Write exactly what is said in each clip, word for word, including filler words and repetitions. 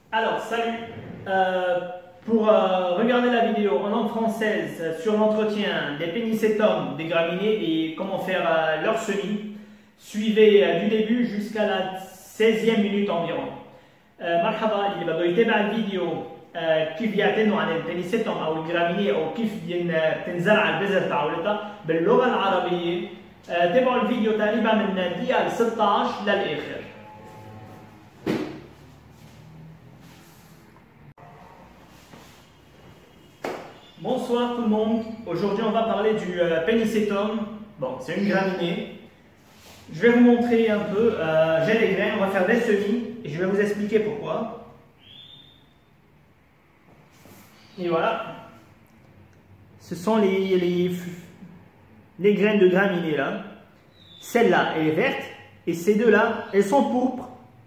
Alors, salut. Euh, pour euh, regarder la vidéo en langue française sur l'entretien des pénicétomes, des graminées et comment faire euh, leur semis, suivez euh, du début jusqu'à la seizième minute environ. Euh, مرحبا اللي بده يتابع الفيديو آه كيف يعتنوا عن البينيسيتوم او الجرامينيه او كيف تنزرع البذر تاعولتها باللغه العربيه. آه تابعوا الفيديو تقريبا من دقيقه ستة عشر للاخر. Bonsoir tout le monde, aujourd'hui on va parler du euh, pénicétum. Bon, c'est une graminée. Je vais vous montrer un peu, euh, j'ai les grains, on va faire des semis et je vais vous expliquer pourquoi. Et voilà, ce sont les, les, les graines de graminées là. Celle-là elle est verte et ces deux-là elles sont pourpres.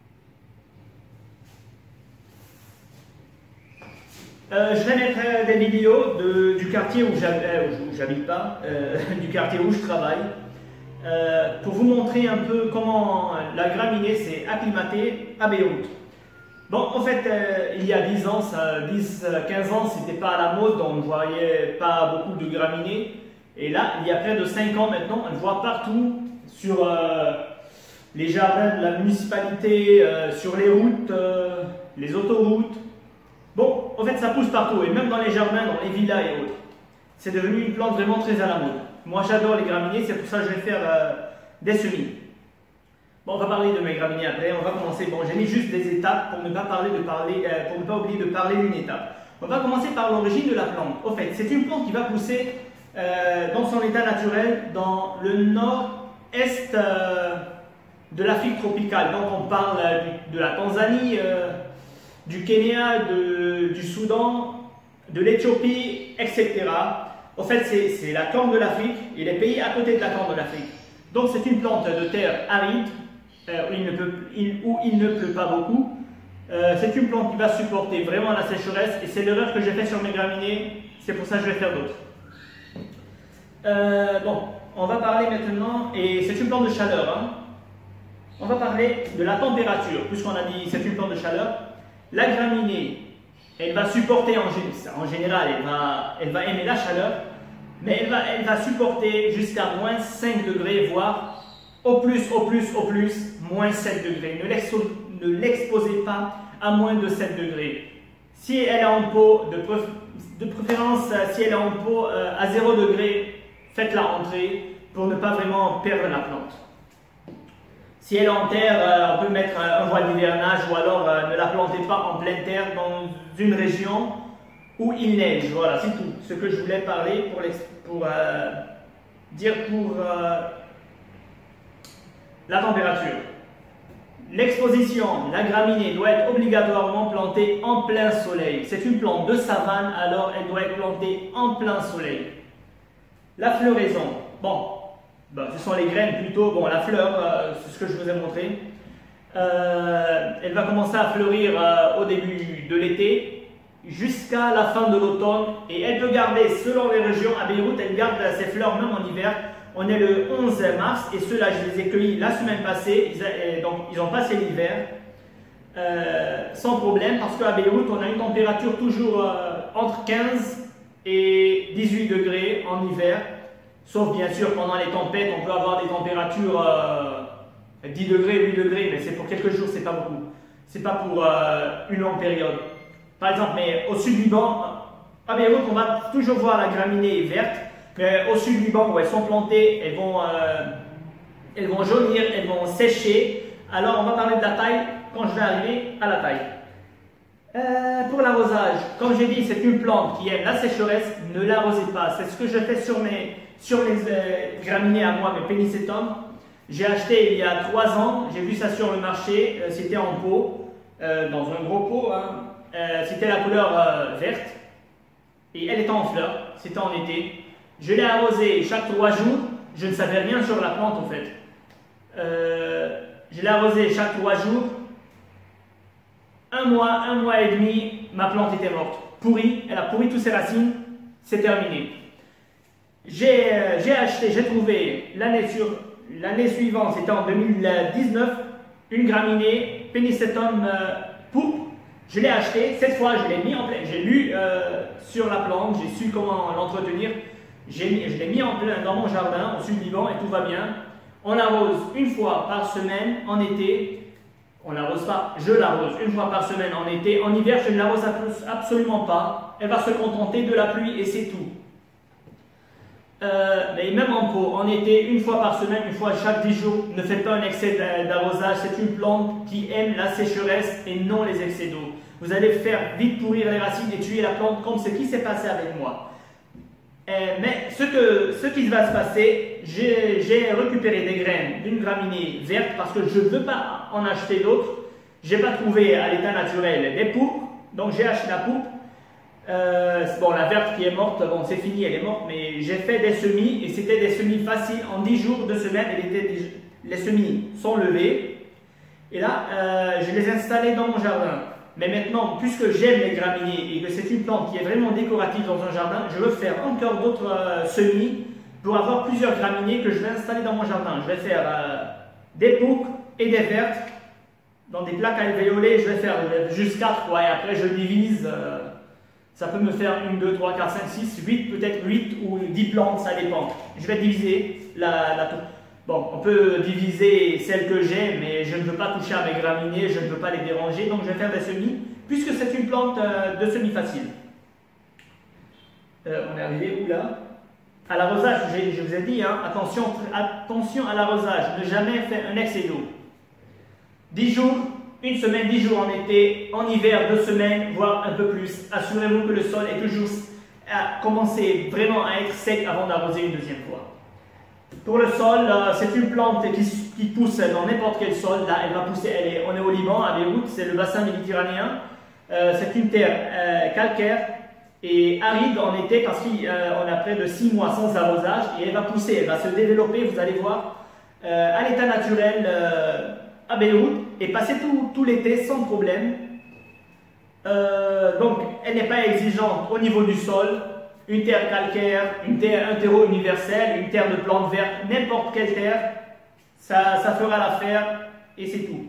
Euh, je vais mettre euh, des vidéos de, du quartier où j'habite pas, euh, du quartier où je travaille, euh, pour vous montrer un peu comment la graminée s'est acclimatée à Beyrouth. Bon, en fait, euh, il y a dix ans, dix quinze ans, c'était pas à la mode, on ne voyait pas beaucoup de graminées. Et là, il y a près de cinq ans maintenant, on le voit partout, sur euh, les jardins de la municipalité, euh, sur les routes, euh, les autoroutes. Bon, en fait, ça pousse partout, et même dans les jardins, dans les villas et autres. C'est devenu une plante vraiment très à la mode. Moi, j'adore les graminées, c'est pour ça que je vais faire euh, des semis. Bon, on va parler de mes graminées après. On va commencer. Bon, j'ai mis juste des étapes pour ne pas parler de parler, euh, pour ne pas oublier de parler d'une étape. On va commencer par l'origine de la plante. Au fait, c'est une plante qui va pousser euh, dans son état naturel dans le nord-est euh, de l'Afrique tropicale. Donc, on parle euh, de la Tanzanie. Euh, du Kenya, de, du Soudan, de l'Éthiopie, et cetera. En fait, c'est la corne de l'Afrique et les pays à côté de la corne de l'Afrique. Donc, c'est une plante de terre aride euh, où, il ne peut, il, où il ne pleut pas beaucoup. Euh, c'est une plante qui va supporter vraiment la sécheresse et c'est l'erreur que j'ai fait sur mes graminées. C'est pour ça que je vais faire d'autres. Euh, bon, on va parler maintenant, et c'est une plante de chaleur. Hein. On va parler de la température, puisqu'on a dit c'est une plante de chaleur. La graminée, elle va supporter, en, en général, elle va, elle va aimer la chaleur, mais elle va, elle va supporter jusqu'à moins cinq degrés, voire au plus, au plus, au plus, moins sept degrés. Ne l'exposez pas à moins de sept degrés. Si elle est en pot, de, préf, de préférence, si elle est en pot euh, à zéro degré, faites-la entrer pour ne pas vraiment perdre la plante. Si elle est en terre, euh, on peut mettre un voile d'hivernage ou alors euh, ne la plantez pas en pleine terre dans une région où il neige. Voilà, c'est tout ce que je voulais parler pour, pour euh, dire pour euh, la température. L'exposition, la graminée doit être obligatoirement plantée en plein soleil. C'est une plante de savane, alors elle doit être plantée en plein soleil. La floraison, bon. Ben, ce sont les graines plutôt, bon la fleur, euh, c'est ce que je vous ai montré. Euh, elle va commencer à fleurir euh, au début de l'été jusqu'à la fin de l'automne et elle peut garder, selon les régions, à Beyrouth, elle garde ses fleurs même en hiver. On est le onze mars et ceux-là je les ai cueillis la semaine passée, ils a, donc ils ont passé l'hiver euh, sans problème parce qu'à Beyrouth on a une température toujours euh, entre quinze et dix-huit degrés en hiver. Sauf bien sûr pendant les tempêtes, on peut avoir des températures euh, dix degrés, huit degrés, mais c'est pour quelques jours, c'est pas beaucoup. C'est pas pour euh, une longue période. Par exemple, mais au sud du Liban, à Beyrouth, on va toujours voir la graminée verte, mais au sud du Liban où elles sont plantées, elles vont, euh, elles vont jaunir, elles vont sécher. Alors on va parler de la taille quand je vais arriver à la taille. Euh, pour l'arrosage, comme j'ai dit, c'est une plante qui aime la sécheresse, ne l'arrosez pas. C'est ce que je fais sur mes, sur mes euh, graminées à moi, mes pénicétums. J'ai acheté il y a trois ans, j'ai vu ça sur le marché, euh, c'était en pot, euh, dans un gros pot, hein. euh, c'était la couleur euh, verte et elle était en fleurs, c'était en été. Je l'ai arrosée chaque trois jours, je ne savais rien sur la plante en fait. Euh, je l'ai arrosée chaque trois jours. Un mois, un mois et demi, ma plante était morte, pourrie, elle a pourri toutes ses racines, c'est terminé. J'ai euh, acheté, j'ai trouvé l'année suivante, c'était en deux mille dix-neuf, une graminée Pénicétum euh, pourpre Je l'ai acheté, cette fois je l'ai mis en plein, j'ai lu euh, sur la plante, j'ai su comment l'entretenir, je l'ai mis en plein dans mon jardin, au sud Liban et tout va bien. On l'arrose une fois par semaine en été, on l'arrose pas, je l'arrose une fois par semaine en été, en hiver je ne l'arrose absolument pas, elle va se contenter de la pluie et c'est tout. Euh, mais même en pot, en été, une fois par semaine, une fois chaque dix jours, ne faites pas un excès d'arrosage, c'est une plante qui aime la sécheresse et non les excès d'eau. Vous allez faire vite pourrir les racines et tuer la plante comme ce qui s'est passé avec moi. Euh, mais ce, que, ce qui va se passer, j'ai récupéré des graines d'une graminée verte parce que je ne veux pas en acheter d'autres. Je n'ai pas trouvé à l'état naturel des poupes, donc j'ai acheté la poupe. Euh, bon, la verte qui est morte, bon, c'est fini, elle est morte, mais j'ai fait des semis et c'était des semis faciles. En dix jours, deux semaines, elle était, les semis sont levés et là, euh, je les ai installés dans mon jardin. Mais maintenant, puisque j'aime les graminées et que c'est une plante qui est vraiment décorative dans un jardin, je veux faire encore d'autres euh, semis pour avoir plusieurs graminées que je vais installer dans mon jardin. Je vais faire euh, des pouques et des vertes dans des plaques alvéolées. Je vais faire juste quatre, ouais, et après je divise. Euh, Ça peut me faire une, deux, trois, quatre, cinq, six, huit, peut-être huit ou dix plantes, ça dépend. Je vais diviser la, la Bon, on peut diviser celles que j'ai, mais je ne veux pas toucher à mes graminées, je ne veux pas les déranger, donc je vais faire des semis, puisque c'est une plante euh, de semis facile. Euh, on est arrivé où là? À l'arrosage, je vous ai dit, hein, attention, attention à l'arrosage, ne jamais faire un excès d'eau. dix jours. Une semaine, dix jours en été, en hiver, deux semaines, voire un peu plus. Assurez-vous que le sol est toujours à commencer vraiment à être sec avant d'arroser une deuxième fois. Pour le sol, c'est une plante qui, qui pousse dans n'importe quel sol. Là, elle va pousser, elle est, on est au Liban, à Beyrouth, c'est le bassin méditerranéen. Euh, c'est une terre euh, calcaire et aride en été parce qu'on euh, a près de six mois sans arrosage et elle va pousser, elle va se développer, vous allez voir, euh, à l'état naturel. Euh, à Beyrouth et passer tout, tout l'été sans problème. Euh, donc, elle n'est pas exigeante au niveau du sol. Une terre calcaire, une terre, un terreau universel, une terre de plantes vertes, n'importe quelle terre, ça, ça fera l'affaire et c'est tout.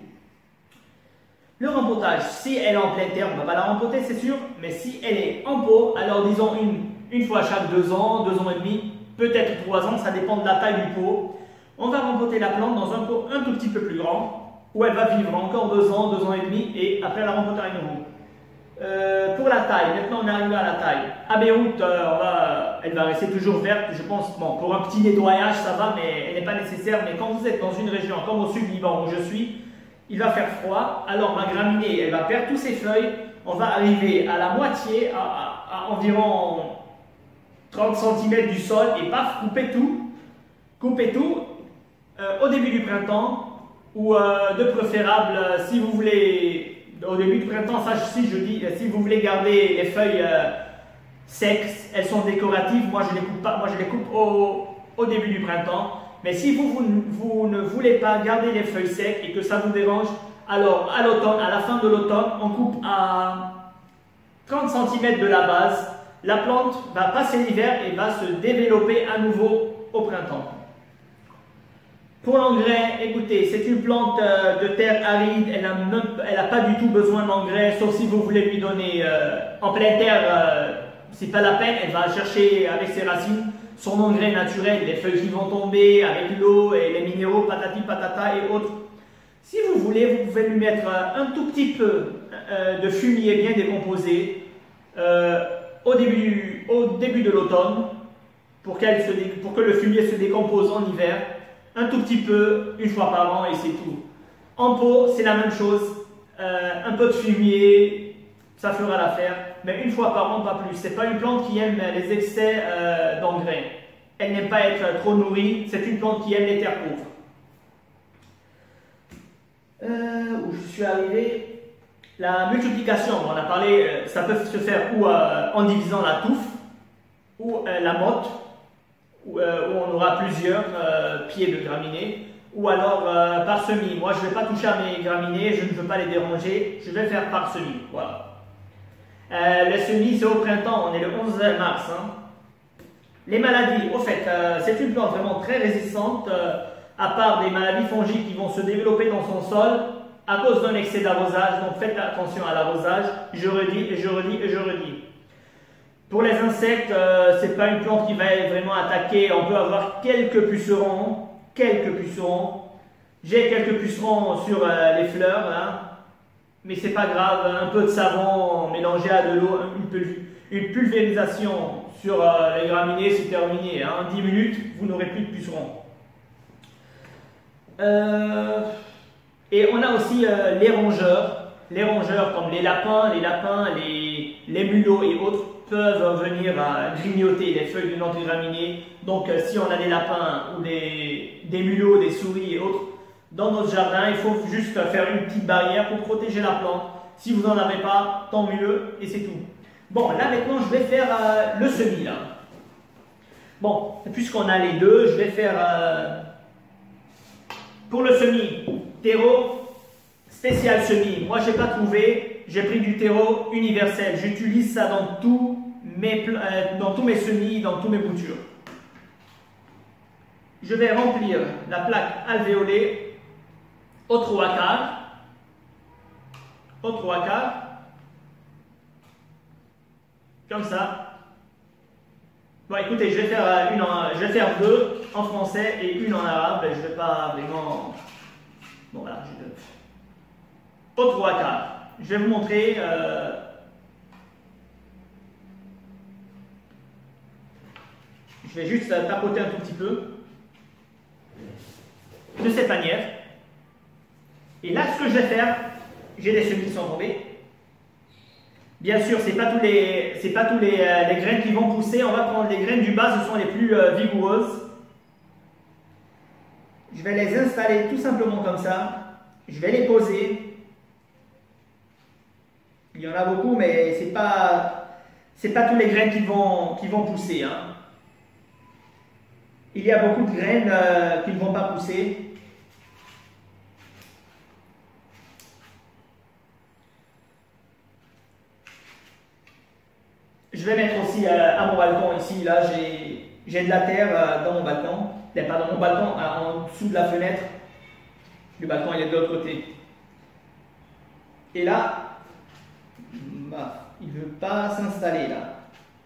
Le rempotage, si elle est en pleine terre, on ne va pas la rempoter, c'est sûr, mais si elle est en pot, alors disons une, une fois chaque deux ans, deux ans et demi, peut-être trois ans, ça dépend de la taille du pot. On va rempoter la plante dans un pot un tout petit peu plus grand, où elle va vivre encore deux ans, deux ans et demi, et après la rempoter à nouveau. Euh, pour la taille, maintenant on est arrivé à la taille. À Beyrouth, euh, on va, elle va rester toujours verte, je pense. Bon, pour un petit nettoyage, ça va, mais elle n'est pas nécessaire. Mais quand vous êtes dans une région, comme au sud Liban où je suis, il va faire froid. Alors ma graminée, elle va perdre toutes ses feuilles. On va arriver à la moitié, à, à, à environ trente centimètres du sol, et paf, couper tout. Couper tout euh, au début du printemps. Ou euh, de préférable, euh, si vous voulez, au début du printemps, ça si je dis, euh, si vous voulez garder les feuilles euh, secs, elles sont décoratives, moi je les coupe pas, moi je les coupe au, au début du printemps. Mais si vous, vous, vous ne voulez pas garder les feuilles secs et que ça vous dérange, alors à l'automne, à la fin de l'automne, on coupe à trente centimètres de la base. La plante va passer l'hiver et va se développer à nouveau au printemps. Pour l'engrais, écoutez, c'est une plante euh, de terre aride, elle n'a pas du tout besoin d'engrais, sauf si vous voulez lui donner euh, en pleine terre, euh, c'est pas la peine, elle va chercher avec ses racines son engrais naturel, les feuilles qui vont tomber, avec l'eau et les minéraux, patati patata et autres. Si vous voulez, vous pouvez lui mettre un tout petit peu euh, de fumier bien décomposé euh, au début, au début de l'automne, pour, qu'elle se dé... pour que le fumier se décompose en hiver. Un tout petit peu, une fois par an et c'est tout. En pot, c'est la même chose. Euh, un peu de fumier, ça fera l'affaire. Mais une fois par an, pas plus. C'est pas une plante qui aime les excès euh, d'engrais. Elle n'aime pas être trop nourrie. C'est une plante qui aime les terres pauvres. Euh, où je suis arrivé, la multiplication, on a parlé, ça peut se faire ou euh, en divisant la touffe, ou euh, la motte, Où, euh, où on aura plusieurs euh, pieds de graminées, ou alors euh, par semis. Moi, je ne vais pas toucher à mes graminées, je ne veux pas les déranger, je vais faire par semis. Voilà. Euh, les semis, c'est au printemps, on est le onze mars. Hein. Les maladies, au fait, euh, c'est une plante vraiment très résistante, euh, à part des maladies fongiques qui vont se développer dans son sol. à cause d'un excès d'arrosage. Donc faites attention à l'arrosage. Je redis et je redis et je redis. Pour les insectes, euh, ce n'est pas une plante qui va vraiment attaquer. On peut avoir quelques pucerons. Quelques pucerons. J'ai quelques pucerons sur euh, les fleurs. Hein, mais c'est pas grave. Un peu de savon mélangé à de l'eau, une, pul une pulvérisation sur euh, les graminées, c'est terminé. Hein, dix minutes, vous n'aurez plus de pucerons. Euh, et on a aussi euh, les rongeurs. Les rongeurs comme les lapins, les lapins, les, les mulots et autres peuvent venir à grignoter les feuilles de notre graminées. Donc euh, si on a des lapins ou des, des mulots, des souris et autres dans notre jardin, il faut juste faire une petite barrière pour protéger la plante. Si vous n'en avez pas, tant mieux et c'est tout. Bon, là maintenant je vais faire euh, le semis là. Bon, puisqu'on a les deux, je vais faire euh, pour le semis, terreau spécial semis. Moi je n'ai pas trouvé, j'ai pris du terreau universel. J'utilise ça dans, tout mes, euh, dans tous mes semis, dans tous mes boutures. Je vais remplir la plaque alvéolée aux trois quarts. Aux trois quarts. Comme ça. Bon, écoutez, je vais faire une en, je vais faire deux en français et une en arabe. Je ne vais pas vraiment. Bon, voilà, je vais. Aux trois quarts. Je vais vous montrer. Euh... Je vais juste tapoter un tout petit peu. De cette manière. Et là, ce que je vais faire, j'ai des semis qui sont tombés. Bien sûr, ce n'est pas tous, les, c'est pas tous les, euh, les graines qui vont pousser. On va prendre les graines du bas, ce sont les plus euh, vigoureuses. Je vais les installer tout simplement comme ça. Je vais les poser. Il y en a beaucoup, mais ce n'est pas, c'est pas tous les graines qui vont, qui vont pousser. Hein. Il y a beaucoup de graines euh, qui ne vont pas pousser. Je vais mettre aussi euh, à mon balcon ici, là j'ai de la terre euh, dans mon balcon, pas dans mon balcon, euh, en dessous de la fenêtre. Le balcon il est de l'autre côté. Et là, bah, il ne veut pas s'installer là.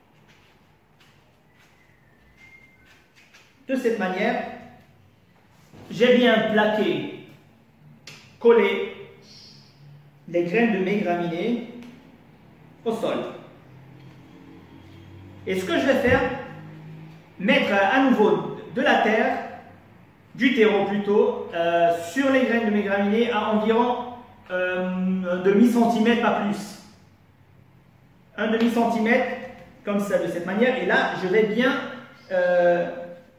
De cette manière, j'ai bien plaqué, collé les graines de mes graminées au sol. Et ce que je vais faire, mettre à nouveau de la terre, du terreau plutôt, euh, sur les graines de mes graminées à environ euh, un demi-centimètre, pas plus. Un demi-centimètre, comme ça, de cette manière. Et là, je vais bien euh,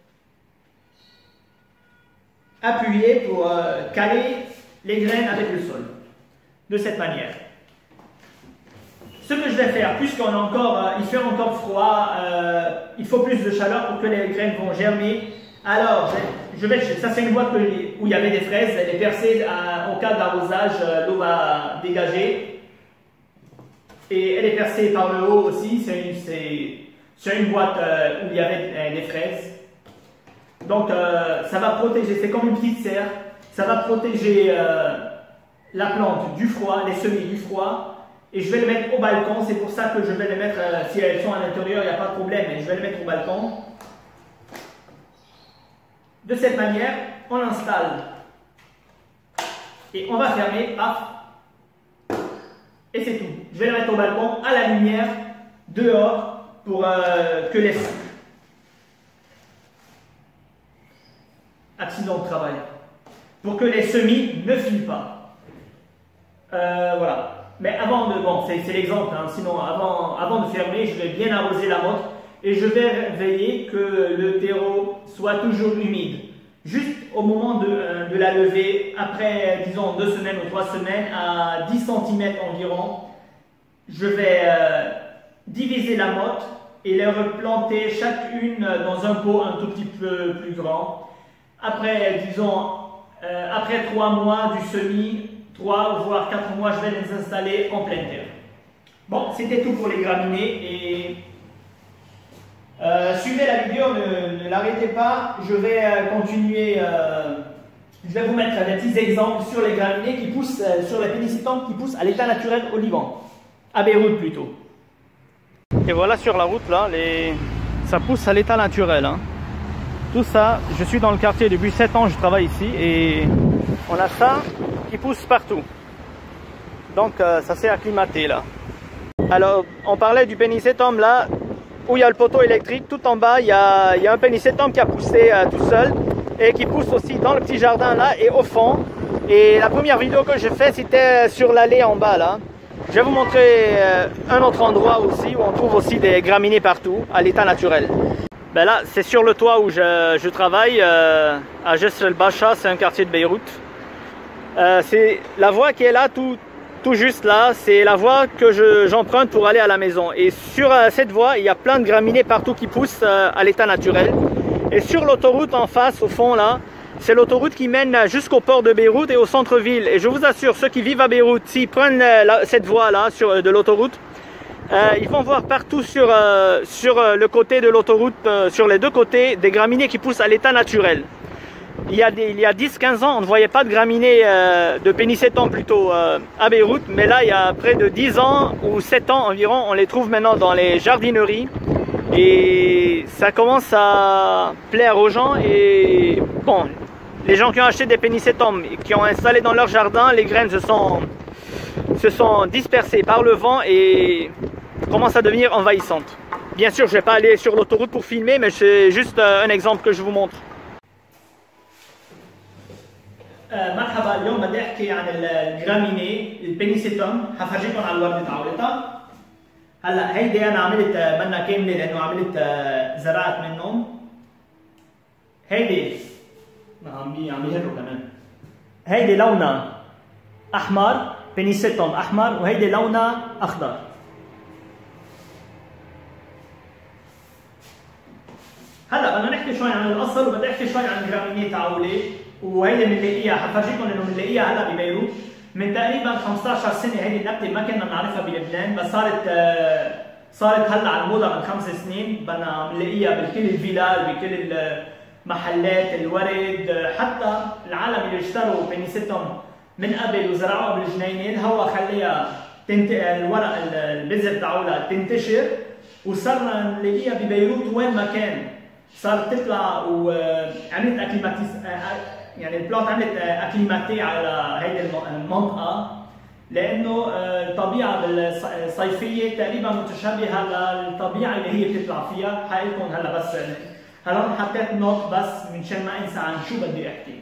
appuyer pour euh, caler les graines avec le sol. De cette manière. Ce que je vais faire, puisqu'on a encore, euh, il fait encore froid, euh, il faut plus de chaleur pour que les graines vont germer. Alors, je vais, ça c'est une boîte où il y avait des fraises, elle est percée à, au cas d'arrosage, euh, l'eau va dégager. Et elle est percée par le haut aussi, c'est une, une boîte euh, où il y avait euh, des fraises. Donc, euh, ça va protéger, c'est comme une petite serre, ça va protéger euh, la plante du froid, les semis du froid. Et je vais les mettre au balcon, c'est pour ça que je vais les mettre, euh, si elles sont à l'intérieur, il n'y a pas de problème, mais je vais les mettre au balcon. De cette manière, on l'installe. Et on va fermer, paf. Et c'est tout. Je vais les mettre au balcon, à la lumière, dehors, pour euh, que les... Accident de travail. Pour que les semis ne filent pas. Euh, voilà. Mais avant de, bon, c'est l'exemple, hein, sinon avant, avant de fermer, je vais bien arroser la motte et je vais veiller que le terreau soit toujours humide. Juste au moment de, euh, de la levée, après disons deux semaines ou trois semaines, à dix centimètres environ, je vais euh, diviser la motte et les replanter chacune dans un pot un tout petit peu plus grand. Après, disons, euh, après trois mois du semis, trois voire quatre mois, je vais les installer en pleine terre. Bon, c'était tout pour les graminées et euh, suivez la vidéo, ne, ne l'arrêtez pas, je vais euh, continuer euh, Je vais vous mettre des petits exemples sur les graminées qui poussent, euh, sur les pénicilliums qui poussent à l'état naturel au Liban, à Beyrouth plutôt. Et voilà sur la route là, les... ça pousse à l'état naturel. Hein. Tout ça, je suis dans le quartier depuis sept ans, je travaille ici et on a ça qui pousse partout. Donc euh, ça s'est acclimaté là. Alors on parlait du pénicillium là, où il y a le poteau électrique, tout en bas il y a, il y a un pénicillium qui a poussé euh, tout seul et qui pousse aussi dans le petit jardin là et au fond. Et la première vidéo que j'ai faite c'était sur l'allée en bas là. Je vais vous montrer euh, un autre endroit aussi où on trouve aussi des graminées partout à l'état naturel. Ben là c'est sur le toit où je, je travaille euh, à Jisr el-Bacha, c'est un quartier de Beyrouth. Euh, c'est la voie qui est là tout Tout juste là, c'est la voie que j'emprunte pour aller à la maison. Et sur euh, cette voie, il y a plein de graminées partout qui poussent euh, à l'état naturel. Et sur l'autoroute en face, au fond là, c'est l'autoroute qui mène jusqu'au port de Beyrouth et au centre-ville. Et je vous assure, ceux qui vivent à Beyrouth, s'ils prennent euh, la, cette voie là sur, euh, de l'autoroute, euh, ils vont voir partout sur, euh, sur euh, le côté de l'autoroute, euh, sur les deux côtés, des graminées qui poussent à l'état naturel. Il y a, il y a dix quinze ans, on ne voyait pas de graminées, euh, de pénicillium plutôt euh, à Beyrouth, mais là, il y a près de dix ans ou sept ans environ, on les trouve maintenant dans les jardineries et ça commence à plaire aux gens. Et bon, les gens qui ont acheté des pénicillium et qui ont installé dans leur jardin, les graines se sont, se sont dispersées par le vent et commencent à devenir envahissantes. Bien sûr, je ne vais pas aller sur l'autoroute pour filmer, mais c'est juste un exemple que je vous montre. مرحبا، اليوم بدي احكي عن الجراميني البينيسيليوم، حفرجيكم على الورده تاعولتها. هلا هيدي انا عملت منا كامله لانه عملت زرعت منهم. هيدي عم بي عم يهروا كمان. هيدي لونها احمر، بينيسيليوم احمر، وهيدي لونها اخضر. هلا بدنا نحكي شوي عن الاصل وبدي احكي شوي عن الجراميني تاعولي. وهيدي بنلاقيها، حفرجيكم انه بنلاقيها هلا ببيروت من تقريبا خمسطعش سنه. هيدي النبته ما كنا بنعرفها بلبنان، بس صارت صارت هلا على الموضه من خمس سنين. بدنا بنلاقيها بكل الفيلال، بكل المحلات الورد، حتى العالم اللي اشتروا بينيسيليوم من قبل وزرعوها بالجنينه، الهواء خليها تنت... الورق البذر تاعولها تنتشر، وصرنا نلاقيها ببيروت وين ما كان. صارت تطلع وعملت اكليماتيز، يعني البلانت عملت اكليماتي على هيدي المنطقه، لانه الطبيعه الصيفيه تقريبا متشابهه للطبيعه اللي هي بتطلع فيها. حقلكم هلا بس هلا حطيت نوت بس منشان ما انسى عن شو بدي احكي.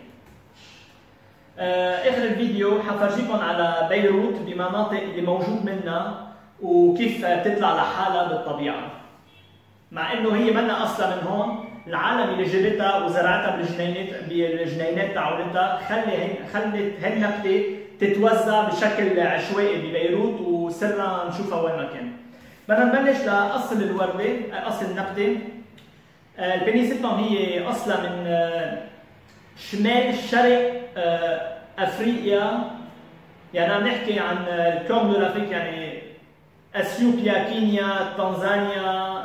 اخر الفيديو حفرجيكم على بيروت بمناطق اللي موجود منها وكيف بتطلع لحالها بالطبيعه، مع انه هي منا اصلا من هون. العالم اللي جابتها وزرعتها بالجنينات بالجنينات تاعولتها خلي خلت هالنبته تتوزع بشكل عشوائي ببيروت، وصرنا نشوفها وين ما كان. بدنا نبلش لاصل الورده، اصل النبته. البينيسيليوم هي اصلا من شمال شرق افريقيا، يعني عم نحكي عن الكون دو لافريك، يعني اثيوبيا، كينيا، تنزانيا،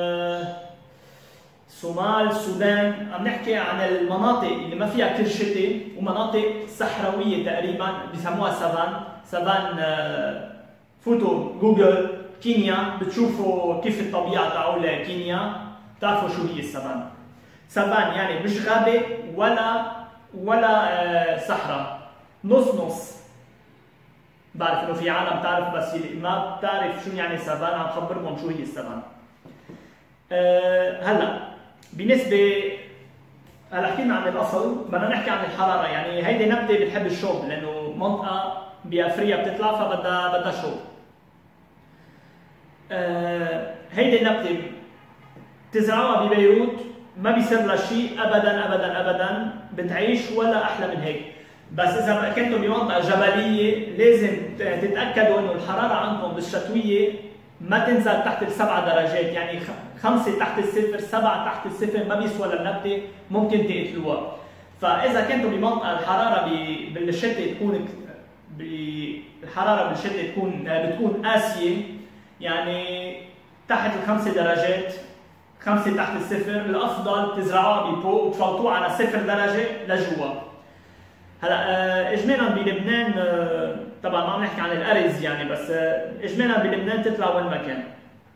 الصومال، السودان. عم نحكي عن المناطق اللي ما فيها كل شتاء ومناطق صحراويه تقريبا بسموها سافان. سافان فوتوا جوجل كينيا بتشوفوا كيف الطبيعه تاعول كينيا، بتعرفوا شو هي السافان. سافان يعني مش غابه ولا ولا صحراء، نص نص. بعرف انه في عالم بتعرف بس ما بتعرف شو يعني سافان، عم خبركم شو هي السافان. أه هلا بالنسبه هلا حكينا عن الاصل، بدنا نحكي عن الحراره. يعني هيدي نبته بتحب الشوب، لانه منطقه بافريقيا بتطلع فبدها بدها شوب. أه هيدي النبته بتزرعوها ببيروت ما بيصير لها شيء ابدا ابدا ابدا، بتعيش ولا احلى من هيك. بس اذا كنتم بمنطقه جبليه لازم تتاكدوا انه الحراره عندكم بالشتويه ما تنزل تحت السبع درجات، يعني خمسه تحت الصفر، سبعه تحت الصفر ما بيسوى للنبته، ممكن تقتلوها. فاذا كنتم بمنطقه الحراره بالشتاء تكون الحراره بالشتاء تكون بتكون قاسيه، يعني تحت الخمسه درجات، خمسه تحت الصفر، الافضل تزرعوها بفوق وتفوتوها على صفر درجه لجوا. هلا اجمالا بلبنان طبعا ما عم نحكي عن الارز يعني، بس اجمالا بلبنان تطلع وين ما كان.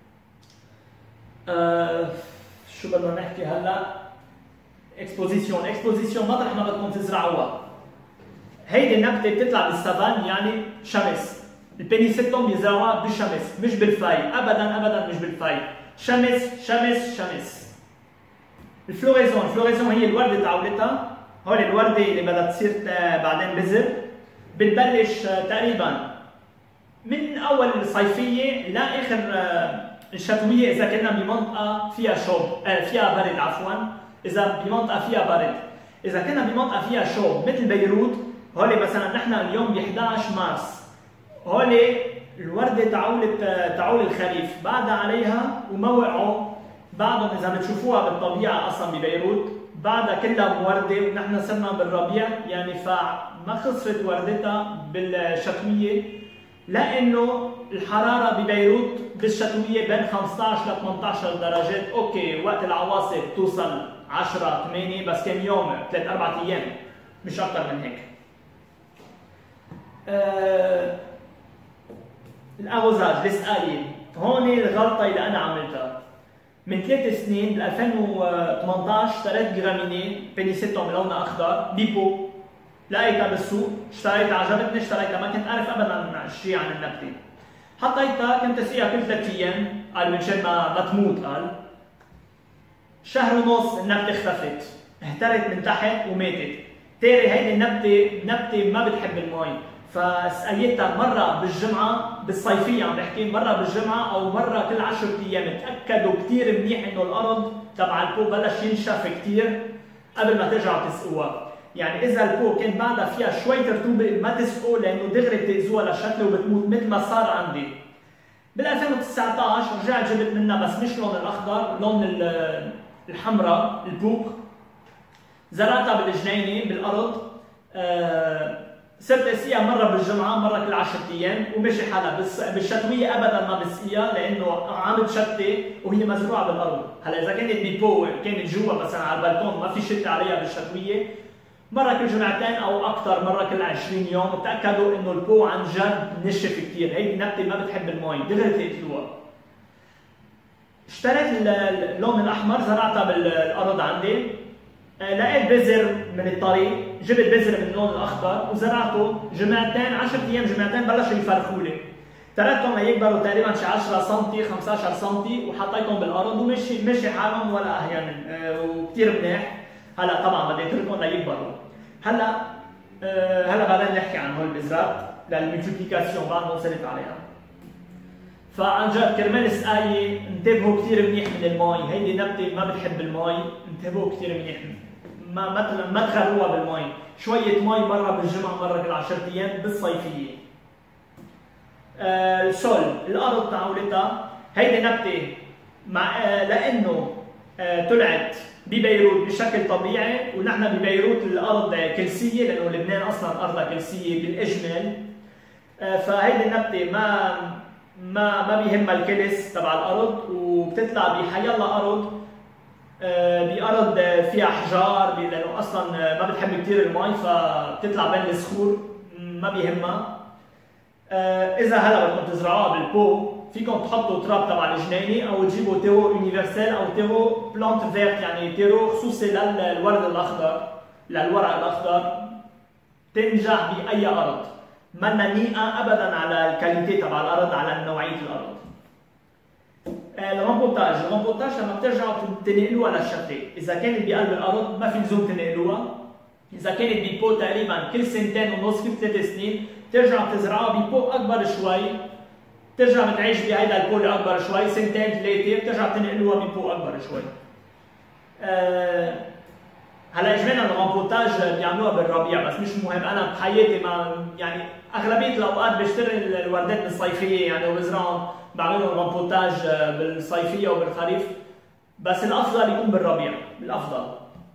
أه شو بدنا نحكي هلا؟ اكسبوزيسيون، اكسبوزيسيون مطرح ما بدكم تزرعوها. هيدي النبته بتطلع بالسافان يعني شمس. البينيسيتوم بيزرعوها بالشمس مش بالفاي، ابدا ابدا مش بالفاي، شمس شمس شمس. الفلوريزون، الفلوريزون هي الورده تاعولتها، هول الورده اللي بدها تصير بعدين بذر، بتبلش تقريبا من اول الصيفيه لاخر الشتويه اذا كنا بمنطقه فيها شوب فيها برد عفوا، اذا بمنطقه فيها برد، اذا كنا بمنطقه فيها شوب مثل بيروت، هول مثلا نحن اليوم ب إحدى عشر مارس، هول الورده تعول تعول الخريف بعدها عليها وما وقعوا بعدهم، اذا بتشوفوها بالطبيعه اصلا ببيروت بعدها كلها مورده ونحن صرنا بالربيع يعني، فما خسرت وردتها بالشتويه، لانه الحراره ببيروت بالشتويه بين خمسة عشر ل ثمانية عشر درجات، اوكي وقت العواصف توصل عشرة ثمانية بس كم يوم ثلاث اربع ايام مش اكثر من هيك. آه الاغوزاج السقايه، هون الغلطه اللي انا عملتها. من ثلاث سنين بال ألفين وثمانية عشر اشتريت جرامينيه بينيسيتوم لونها اخضر بيبو، لقيتها بالسوق، اشتريتها عجبتني اشتريتها، ما كنت اعرف ابدا شيء عن النبته. حطيتها كنت اسقيها كل ثلاث ايام، قال منشان ما ما تموت، قال شهر ونص النبته اختفت، اهترت من تحت وماتت. تاري هيدي النبته نبته ما بتحب المي، فسقيتها مره بالجمعه بالصيفيه عم بحكي، مره بالجمعه او مره كل عشرة ايام، تاكدوا كثير منيح انه الارض تبع البو بلش ينشف كثير قبل ما ترجعوا تسقوها. يعني اذا البو كان بعدها فيها شوي رطوبه ما تسقوا لانه دغري بتاذوها للشتله وبتموت مثل ما صار عندي. بال ألفين وتسعة عشر رجعت جبت منها بس مش لون الاخضر، لون الحمراء البوق، زرعتها بالجنينه بالارض. أه صرت اسقيها مره بالجمعه مره كل عشرة ايام ومشي حالها، بالشتويه ابدا ما بسقيها لانه عم تشتي وهي مزروعه بالارض. هلا اذا كانت ببو كانت جوا مثلا على البلكون ما في شتي عليها بالشتويه، مره كل جمعتين او اكثر مره كل عشرين يوم تاكدوا انه البو عن جد نشف كثير، هيدي النبته ما بتحب المي دغري تقتلوها. اشتريت اللون الاحمر زرعتها بالارض عندي، لقيت بذر من الطريق، جبت بذر من اللون الاخضر وزرعته جمعتين عشرة ايام جمعتين بلشوا يفرخوا لي، تركتهم ليكبروا تقريبا شي عشرة سم خمسة عشر سم وحطيتهم بالارض ومشي مشي حالهم ولا اهين أه وكثير منيح. هلا طبعا بدي اتركهم ليكبروا. هلا أه هلا بعدين نحكي عن هول البذرات للملتيبليكاسيون بعد ما وصلت عليها. فعن جد كرمال السقايه انتبهوا كثير منيح من المي، هيدي نبته ما بتحب المي، انتبهوا كثير منيح، ما ما ما تخلوها بالمي، شويه مي مره بالجمعه مره كل عشرة ايام بالصيفيه. آه السول الارض تاعولتها، هيدي نبته مع آه لانه آه طلعت ببيروت بشكل طبيعي، ونحن ببيروت الارض كلسيه لانه لبنان اصلا ارضها كلسيه بالاجمال، آه فهيدي النبته ما ما ما بيهمها الكلس تبع الارض، وبتطلع بحيالله ارض، بأرض فيها احجار لانه اصلا ما بتحب كثير المي فبتطلع بين الصخور ما بيهمها. اذا هلا بدكم تزرعوها بالبو فيكم تحطوا تراب تبع الجنينه او تجيبوا تيرو يونيفرسال او تيرو بلانت فيرت، يعني تيرو خصوصي للورد الاخضر للورق الاخضر، تنجح باي ارض، منا نيئه ابدا على الكاليتي تبع الارض على نوعيه الارض. الرامبوتاج، الرامبوتاج لما بترجعوا تنقلوها للشتله، اذا كانت بقلب الارض ما في لزوم تنقلوها، اذا كانت ببو تقريبا كل سنتين ونص كل ثلاث سنين ترجعوا تزرعوها ببو اكبر شوي، ترجع بتعيش بهيدا البو الاكبر شوي سنتين ثلاثه بترجع تنقلوها ببو اكبر شوي. أه هلا اجمالا الرامبوتاج بيعملوها بالربيع بس مش مهم، انا بحياتي ما يعني اغلبيه الاوقات بشتري الوردات بالصيفيه يعني وبزرعهم بعملهم رامبوتاج بالصيفيه وبالخريف، بس الافضل يكون بالربيع الافضل.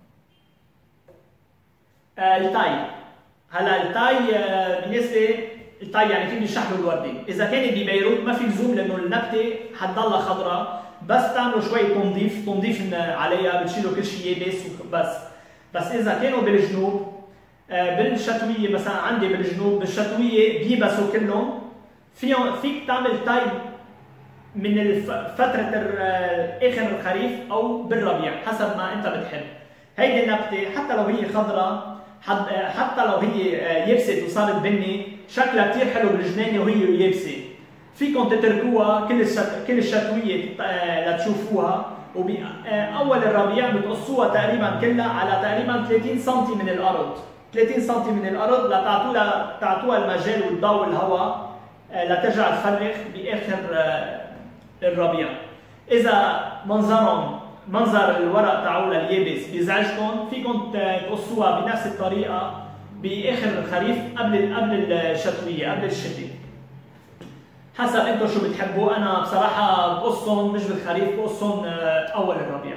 آه التاي، هلا التاي آه بالنسبه التاي يعني كيف بيشحنوا الورده، اذا كانت ببيروت ما في لزوم لانه النبته حتضلها خضراء، بس تعملوا شويه تنظيف تنظيف عليها، بتشيلوا كل شيء يابس بس. بس اذا كانوا بالجنوب بالشتويه مثلا عندي بالجنوب بالشتويه بيبسوا كلهم، فيهم فيك تعمل تاي من فتره اخر الخريف او بالربيع حسب ما انت بتحب. هيدي النبته حتى لو هي خضراء، حتى لو هي يبست وصارت بني، شكلها كثير حلو بالجنينه وهي يابسه. فيكم تتركوها كل الشت... كل الشتويه لتشوفوها، وباول الربيع بتقصوها تقريبا كلها على تقريبا ثلاثين سم من الارض، ثلاثين سم من الارض لتعطوها تعطوها المجال والضوء والهواء لترجع تفرخ باخر الربيع. اذا منظرهم منظر الورق تاعولها اليابس بيزعجكم، فيكم تقصوها بنفس الطريقه باخر الخريف قبل قبل الشتويه قبل الشتاء، حسب انتم شو بتحبوا. انا بصراحه بقصهم مش بالخريف، بقصهم اول الربيع.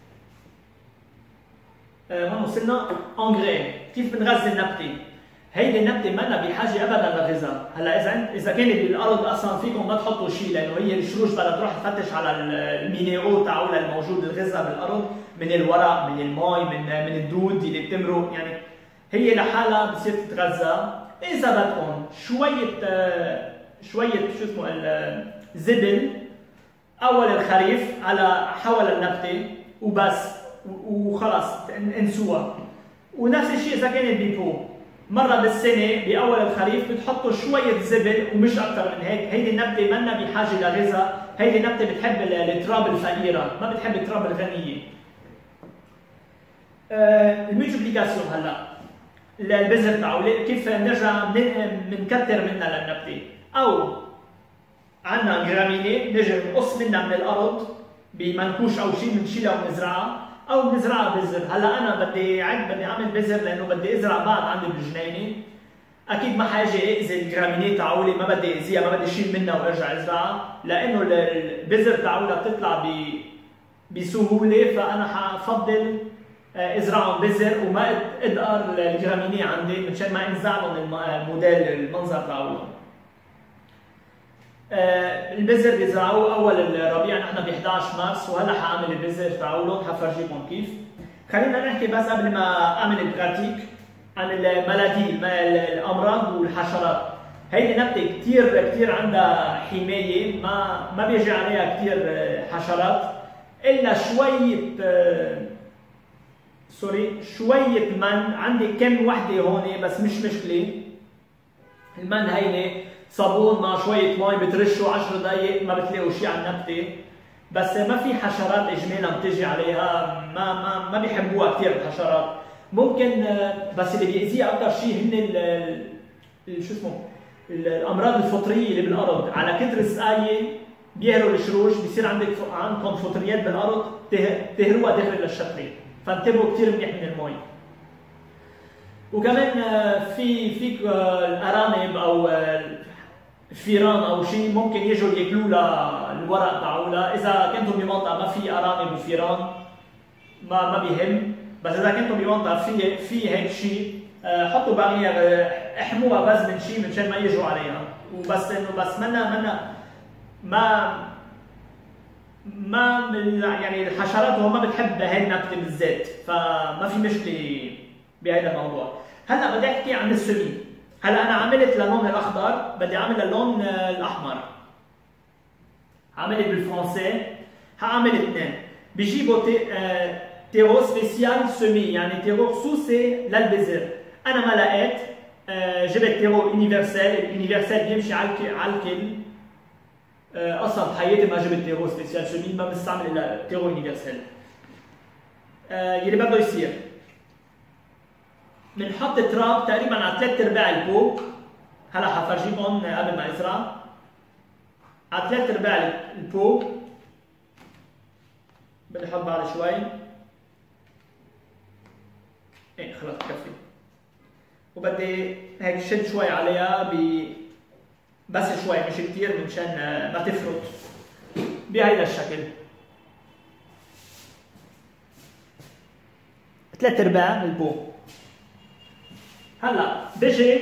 هون وصلنا انغري، كيف بنغذي النبته؟ هيدي النبته منا بحاجه ابدا للغذاء. هلا اذا اذا كانت بالارض اصلا فيكم ما تحطوا شيء، لانه هي الشروج بدها تروح تفتش على المينيرو تاعولها الموجود الغذاء بالارض من الورق من المي من من الدود اللي بتمرق، يعني هي لحالها بتصير تتغذى. اذا بدكم شويه شويه شو اسمه الزبل اول الخريف على حول النبته وبس وخلص انسوها. ونفس الشيء اذا كانت بيبو مره بالسنه باول الخريف بتحطوا شويه زبل ومش اكثر من هيك. هيدي النبته منا بحاجه لغذاء، هيدي النبته بتحب التراب الفقيره، ما بتحب التراب الغنيه. آه الميتوبليكاسيون هلا البذر تاعولها كيف نرجع بنكتر منها للنبته، او عندنا جراميني نجي نقص منها من الارض بمنكوش او شيء بنشيلها وبنزرعها، او بنزرعها بذر. هلا انا بدي عد بدي اعمل بذر لانه بدي ازرع بعض عندي بالجنينه، اكيد ما حاجي اذي الجراميني تاعولي، ما بدي اذيها، ما بدي اشيل منها وارجع ازرعها، لانه البذر تاعولها بتطلع بسهوله، فانا حفضل ازرعهم بذر وما ادقر الجراميني عندي مشان ما ينزع لهم الموديل المنظر تاعولهم. آه البذر بيزرعوه اول الربيع، نحن ب إحدى عشر مارس، وهلا حاعمل البذر تاعولهم حفرجيكم كيف. خلينا نحكي بس قبل ما اعمل البراتيك عن الملادي الامراض والحشرات. هيدي نبته كثير كثير عندها حمايه، ما ما بيجي عليها كثير حشرات الا شويه آه سوري شويه من. عندي كم وحده هون بس مش مشكله. المن هيني صابون مع شويه مي بترشوا عشر دقائق ما بتلاقوا شيء على النبته، بس ما في حشرات اجمالا بتجي عليها، ما ما ما بيحبوها كثير الحشرات. ممكن بس اللي بيأذيها اكثر شيء هن ال شو اسمه الامراض الفطريه اللي بالارض. على كثر السقايه بيهروا الشروج، بيصير عندك عندكم فطريات بالارض تهروها داخل الشتله، فانتبهوا كثير منيح من المي. وكمان في فيك الارانب او الفيران او شيء ممكن يجوا ياكلوا لها الورق تاعولها. اذا كنتم بمنطقه ما في ارانب وفيران ما ما بيهم، بس اذا كنتم بمنطقه في في هيك شيء حطوا بارير احموها بس من شيء مشان ما يجوا عليها. وبس انه بس منا منا ما ما يعني الحشرات هو ما بتحب هاي النبته بالذات، فما في مشكله بهذا الموضوع. هلا بدي احكي عن السمي. هلا انا عملت للون الاخضر، بدي اعمل للون الاحمر. عملت بالفرنسي، حاعمل اثنين. بيجيبوا تي... آه... تيرو سبيسيال سمي، يعني تيرو خصوصي للبذر. انا ما لقيت، آه... جبت تيرو يونيفرسال، اليونيفرسال بيمشي على على الكل. آه... اصلا بحياتي ما جبت تيرو سبيسيال سمي، ما بستعمل الا تيرو يونيفرسال. آه... يلي بده يصير بنحط تراب تقريبا على ثلاث ارباع البو. هلا حفرجيكم قبل ما ازرع. على ثلاث ارباع البو بدي احط بعد شوي. ايه خلص بكفي. وبدي هيك شد شوي عليها ب بس شوي مش كثير مشان ما تفرط بهيدا الشكل. ثلاث ارباع البو. هلا بيجي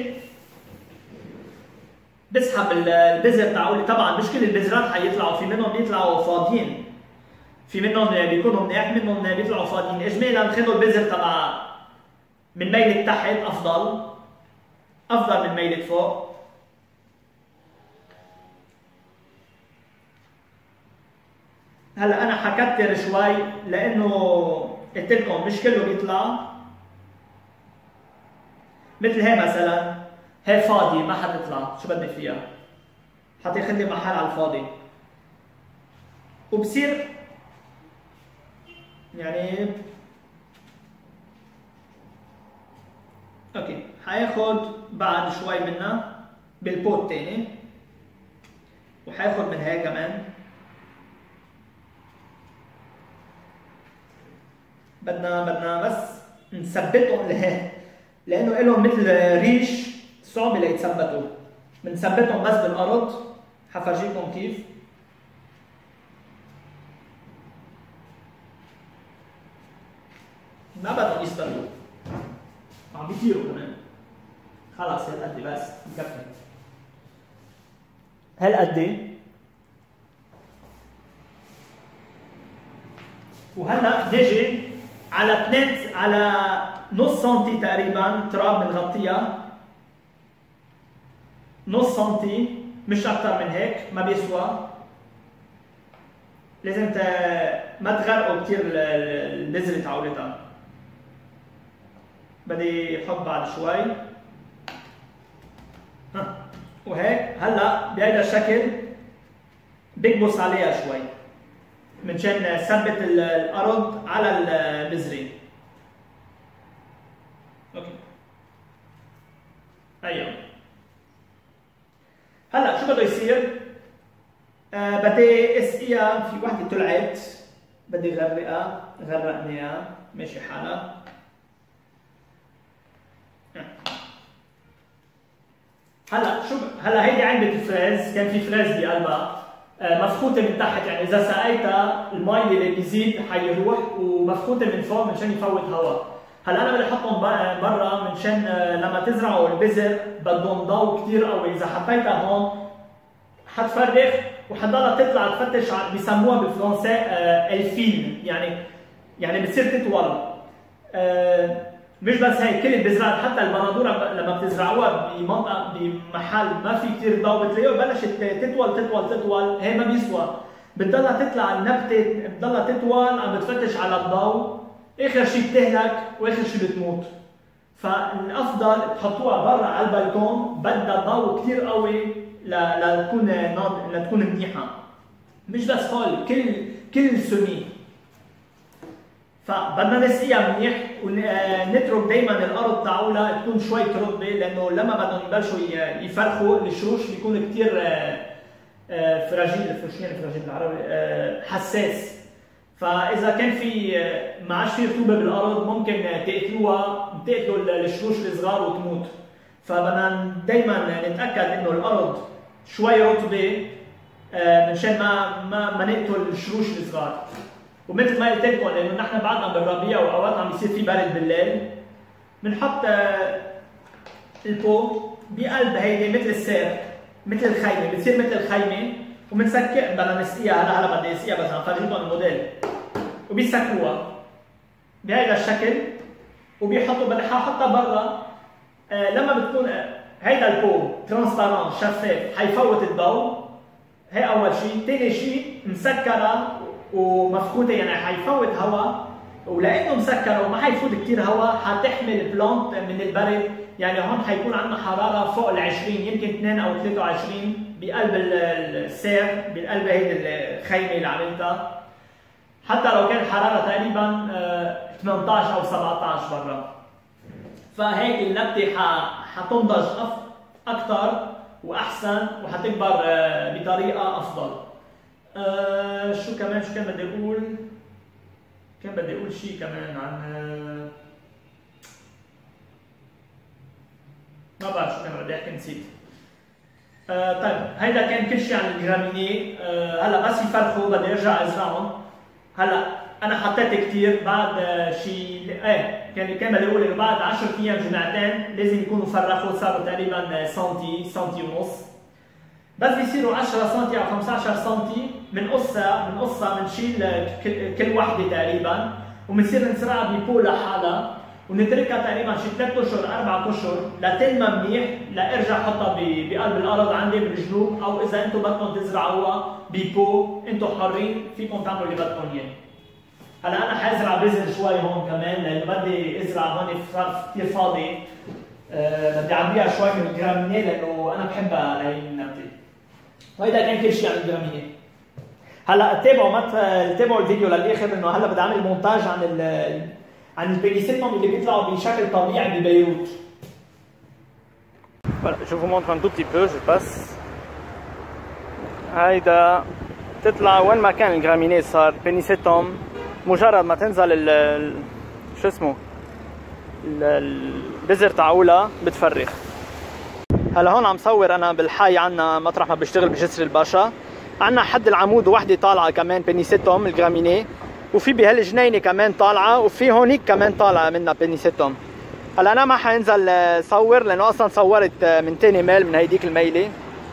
بسحب البذر تاعولي. طبعا مش كل البذرات حيطلعوا، في منهم بيطلعوا فاضيين، في منهم بيكونوا منيح، منهم بيطلعوا فاضيين. اجمالا خذوا البذر تبع من ميلة تحت افضل افضل من ميلة فوق. هلا انا حكتر شوي لانه قلت لكم مش كله بيطلع. مثل هي مثلا، هي فاضي ما حتطلع، شو بدي فيها؟ حتاخذ لي محل على الفاضي. وبصير يعني اوكي حياخد بعد شوي منها بالبوت تاني، وحياخد من هي كمان. بدنا بدنا بس نثبتهم لهي لانه لهم مثل ريش صعب ليتثبتوا. بنثبتهم بس بالارض، حفرجيكم كيف. ما بدهم يستروا، عم بيطيروا كمان. خلص هالقد بس بكفي، هالقد. وهلا نجي على اثنين على نص سنتي تقريبا تراب بنغطيها، نص سنتي مش اكثر من هيك، ما بيسوى. لازم ما تغرقوا كثير البذره تاعولتها. بدي احط بعد شوي ها وهيك. هلا بهذا الشكل بكبس عليها شوي منشان ثبت الارض على البذره. اوكي ايوه. هلا شو بده يصير؟ آه بدي اسقيها. في وحده طلعت بدي غرقها، غرقناها ماشي حالها. هلا شو هلا هيدي علبه فريز، كان في فريز بقلبها مفخوته من تحت، يعني اذا سقيتها المي اللي بيزيد حيروح، ومفخوته من فوق منشان يفوت هواء. هلا انا بدي احطهم برا منشان لما تزرعوا البذر بدهم ضوء كثير قوي. اذا حطيتها هون حتفرخ وحتضلها تطلع تفتش. بيسموها بالفرنسي الفيل، يعني يعني بتصير تطول. مش بس هيك، كل البذرات حتى البندوره لما بتزرعوها بمنطقه بمحل ما في كثير ضوء بتلاقيها بلشت تطول تطول تطول. هي ما بيسوى، بتضلها تطلع النبته بتضلها تطول عم بتفتش على الضوء، اخر شيء بتهلك واخر شيء بتموت. فالافضل تحطوها برا على البلكون، بدها ضوء كثير قوي لتكون لتكون منيحه. مش بس هول، كل كل سمي. فبدنا نسقيها منيح ونترك دائما الارض تاعولها تكون شوي رطبه، لانه لما بدهم يبلشوا يفرخوا الشروش بيكون كثير فراجيل. شو يعني فراجيل بالعربي؟ حساس. فاذا كان في ما عادش في رطوبه بالارض ممكن تقتلوها، تقتلوا الشروش الصغار وتموت. فبدنا دائما نتاكد انه الارض شوي رطبه منشان ما ما ما نقتل الشروش الصغار. ومثل ما قلت لكم لانه نحن بعدنا بالربيع واوقات عم بيصير في برد بالليل، بنحط البو بقلب هيدي مثل السير، مثل الخيمه، بتصير مثل الخيمه، وبنسكر. بدنا نسقيها. هلا هلا بدي اسقيها بس عم فرجيكم الموديل. وبيسكروها بهذا الشكل وبيحطوا. بدي احطها برا. آه لما بتكون هيدا البو ترانسبارون شفاف حيفوت الضوء. هي اول شيء. ثاني شيء مسكره ومفخوته، يعني حيفوت هواء، ولانه مسكره وما حيفوت كثير هواء حتحمي البلانت من البرد. يعني هون حيكون عندنا حراره فوق ال عشرين، يمكن اثنين او ثلاثة وعشرين بقلب السير، بقلب هيدي الخيمه اللي عملتها. حتى لو كان حراره تقريبا ثمانية عشر او سبعة عشر برا. فهيك النبته حتنضج اكثر واحسن وحتكبر بطريقه افضل. أه شو كمان شو كان بدي اقول؟ كان بدي اقول شيء كمان عن ما بعرف شو كان بدي احكي، نسيت. أه طيب هيدا كان كل شيء عن الجرامينيه. أه هلا بس يفرخوا بدي ارجع ازرعهم. هلا انا حطيت كثير بعد شيء ايه كان كان بدي اقول انه بعد عشرة ايام جمعتين لازم يكونوا فرخوا، صاروا تقريبا سنتي سنتي ونص. بس بيصيروا عشرة سنتي او خمسة عشر سنتي بنقصها بنقصها بنشيل كل, كل وحده تقريبا، وبنصير نزرعها ببو لحالها. ونتركها تقريبا شي ثلاث اشهر اربع اشهر لتنمى منيح، لارجع حطها بقلب الارض عندي بالجنوب، او اذا انتم بدكم تزرعوها ببو انتم حرين فيكم تعملوا اللي بدكم اياه. هلا انا حازرع بذر شوي هون كمان لانه بدي ازرع هون صار كثير فاضي. أه بدي اعبيها شوي من الجرامينيه لانه انا بحبها لهي النبته. وهيدا كان كل شيء عن الجرامينيه. هلا تابعوا مت تابعوا الفيديو للاخر انه هلا بدي اعمل مونتاج عن ال عن البينيسيليوم اللي بيطلعوا بشكل طبيعي ببيروت. Voilà, je vous montre un tout petit peu, je passe. هيدا تطلع وين ما كان الجرامينيه صار بينيسيليوم، مجرد ما تنزل ال شو اسمه البذر تاعولها بتفرخ. هلا هون عم صور انا بالحي عنا مطرح ما بشتغل بجسر الباشا، عنا حد العمود وحده طالعه كمان بينيسيليوم الجرامينيه، وفي بهالجنينه كمان طالعه، وفي هونيك كمان طالعه منها بينيسيليوم. هلا انا ما حنزل صور لانه اصلا صورت من تاني ميل من هيديك الميله،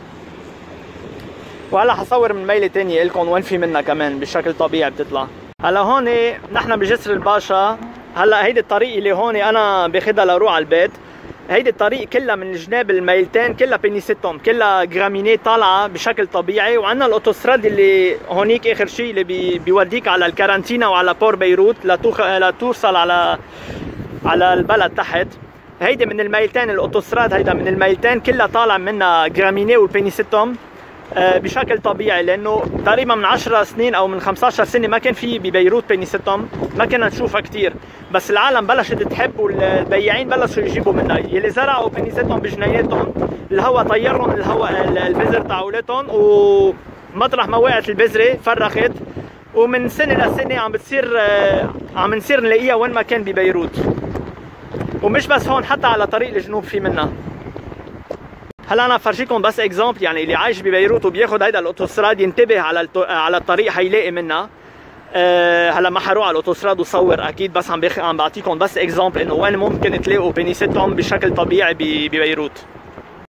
وهلا حصور من ميله ثانيه لكم وين في منها كمان بشكل طبيعي بتطلع. هلا هون نحن بجسر الباشا. هلا هيدي الطريق اللي هون انا باخذها لروح على البيت، هيدي الطريق كلها من جناب الميلتين كلها بينيسيليوم، كلها جرامينيه طالعه بشكل طبيعي، وعندنا الاوتوستراد اللي هونيك اخر شيء اللي بي بيوديك على الكارانتينا وعلى بور بيروت لتوخ... لتوصل على على البلد تحت. هيدي من الميلتين الاوتوستراد، هيدا من الميلتين كلها طالع منها جرامينيه والبينيسيليوم بشكل طبيعي، لانه تقريبا من عشر سنين او من خمسة عشر سنه ما كان في ببيروت بينيسيليوم، ما كنا نشوفها كثير، بس العالم بلشت تحب والبياعين بلشوا يجيبوا منها. يلي زرعوا بينيسيليوم بجنيناتهم الهواء طيرهم الهواء البذر تاعولتهم، ومطرح ما وقعت البذره فرخت، ومن سنه لسنه عم بتصير عم نصير نلاقيها وين ما كان ببيروت، ومش بس هون حتى على طريق الجنوب في منها. هلا انا فرجيكم بس اكزامبل، يعني اللي عايش ببيروت وبياخذ هيدا الاوتوستراد ينتبه على على الطريق حيلاقي منها. أه هلا ما حروح على الاوتوستراد وصور اكيد، بس عم عم بعطيكم بس اكزامبل انه وين ممكن تلاقوا بينيسيليوم بشكل طبيعي ببيروت.